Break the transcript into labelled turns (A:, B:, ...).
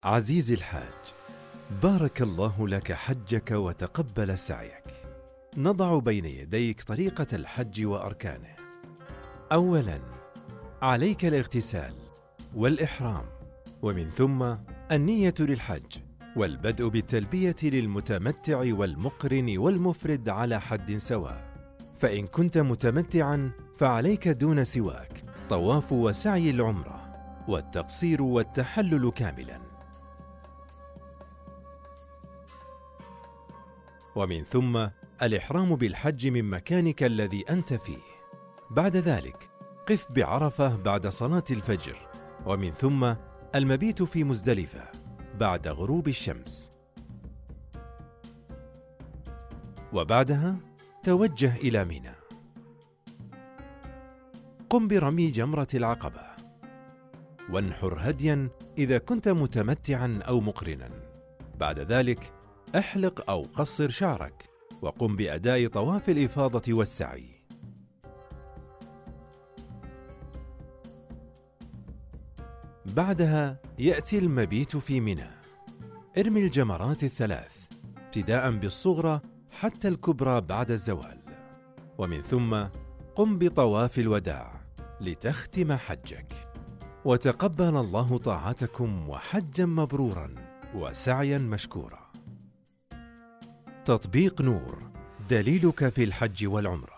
A: عزيزي الحاج، بارك الله لك حجك وتقبل سعيك. نضع بين يديك طريقة الحج وأركانه. أولاً، عليك الاغتسال والإحرام، ومن ثم النية للحج، والبدء بالتلبية للمتمتع والمقرن والمفرد على حد سواء. فإن كنت متمتعاً فعليك دون سواك طواف وسعي العمرة والتقصير والتحلل كاملاً. ومن ثم الإحرام بالحج من مكانك الذي أنت فيه. بعد ذلك قف بعرفة بعد صلاة الفجر، ومن ثم المبيت في مزدلفة بعد غروب الشمس، وبعدها توجه إلى منى. قم برمي جمرة العقبة، وانحر هديا إذا كنت متمتعا أو مقرنا. بعد ذلك احلق أو قصر شعرك، وقم بأداء طواف الإفاضة والسعي. بعدها يأتي المبيت في منى. ارمي الجمرات الثلاث ابتداء بالصغرى حتى الكبرى بعد الزوال، ومن ثم قم بطواف الوداع لتختم حجك. وتقبل الله طاعتكم، وحجا مبرورا وسعيا مشكورا. تطبيق نور، دليلك في الحج والعمرة.